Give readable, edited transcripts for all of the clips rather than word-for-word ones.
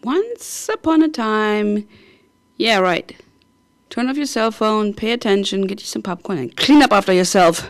Once upon a time. Yeah, right. Turn off your cell phone, pay attention, get you some popcorn, and clean up after yourself.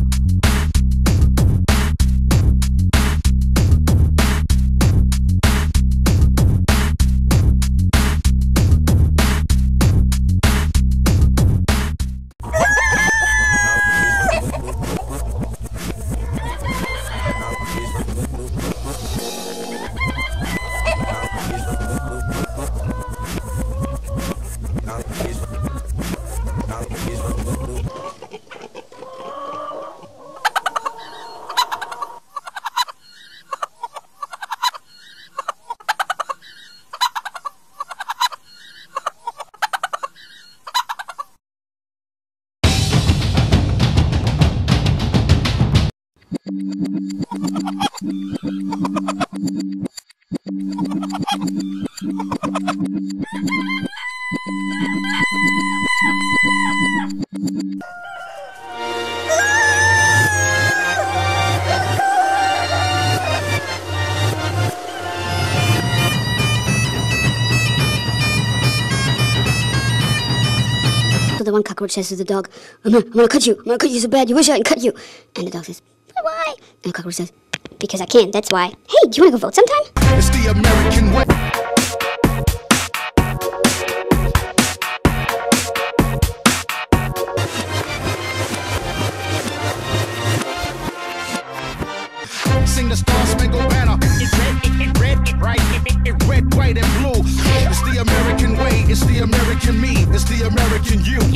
So the one cockroach says to the dog, I'm gonna cut you so bad, you wish I could cut you. And the dog says, but why? And the cockroach says, because I can, that's why. Hey, do you wanna go vote sometime? It's the American way. Sing the Star Spangled Banner. It's red, white, and blue. It's the American way, it's the American me, it's the American you.